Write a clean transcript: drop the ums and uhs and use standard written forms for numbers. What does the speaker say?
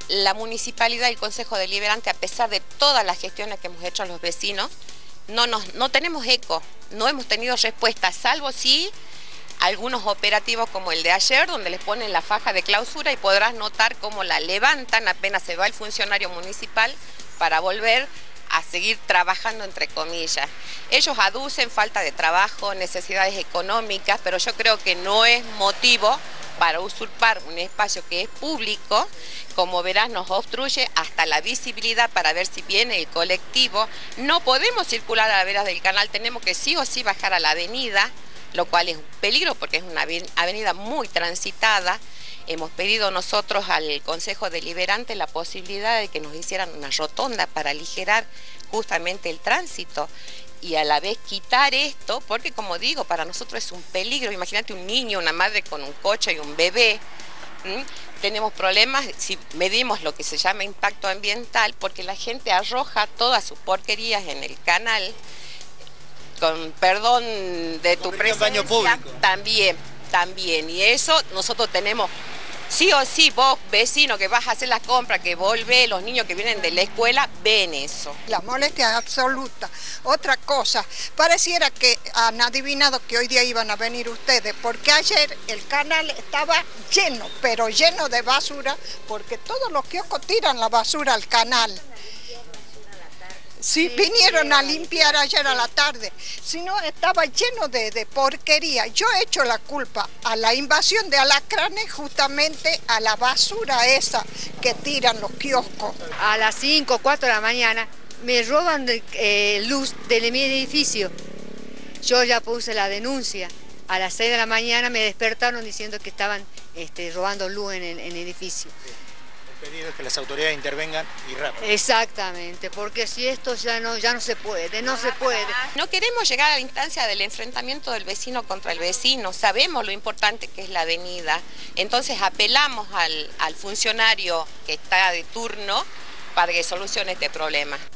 la municipalidad y el Consejo Deliberante, a pesar de todas las gestiones que hemos hecho a los vecinos, no tenemos eco, no hemos tenido respuesta, salvo sí algunos operativos como el de ayer, donde les ponen la faja de clausura y podrás notar cómo la levantan apenas se va el funcionario municipal para volver a seguir trabajando, entre comillas. Ellos aducen falta de trabajo, necesidades económicas, pero yo creo que no es motivo para usurpar un espacio que es público. Como verás, nos obstruye hasta la visibilidad para ver si viene el colectivo. No podemos circular a la vera del canal, tenemos que sí o sí bajar a la avenida, lo cual es un peligro porque es una avenida muy transitada. Hemos pedido nosotros al Consejo Deliberante la posibilidad de que nos hicieran una rotonda para aligerar justamente el tránsito y a la vez quitar esto, porque como digo, para nosotros es un peligro. Imagínate un niño, una madre con un coche y un bebé. Tenemos problemas si medimos lo que se llama impacto ambiental, porque la gente arroja todas sus porquerías en el canal, con perdón de tu presencia, daño público. También, y eso nosotros tenemos, sí o sí, vos vecino que vas a hacer las compras, que volvés, los niños que vienen de la escuela, ven eso. La molestia es absoluta. Otra cosa, pareciera que han adivinado que hoy día iban a venir ustedes, porque ayer el canal estaba lleno, pero lleno de basura, porque todos los kioscos tiran la basura al canal. Sí, vinieron a limpiar ayer a la tarde, si no estaba lleno de porquería. Yo he hecho la culpa a la invasión de alacranes, justamente a la basura esa que tiran los kioscos. A las 5 o 4 de la mañana me roban luz de mi edificio. Yo ya puse la denuncia. A las 6 de la mañana me despertaron diciendo que estaban robando luz en el edificio. El pedido es que las autoridades intervengan y rápido. Exactamente, porque si esto ya no se puede, no se puede. No queremos llegar a la instancia del enfrentamiento del vecino contra el vecino, sabemos lo importante que es la avenida, entonces apelamos al funcionario que está de turno para que solucione este problema.